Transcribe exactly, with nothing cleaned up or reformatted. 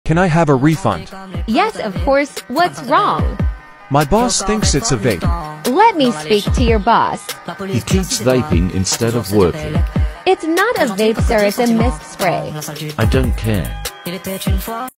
Can I have a refund? Yes, of course. What's wrong? My boss thinks it's a vape. Let me speak to your boss. He keeps vaping instead of working. It's not a vape, sir. It's a mist spray. I don't care.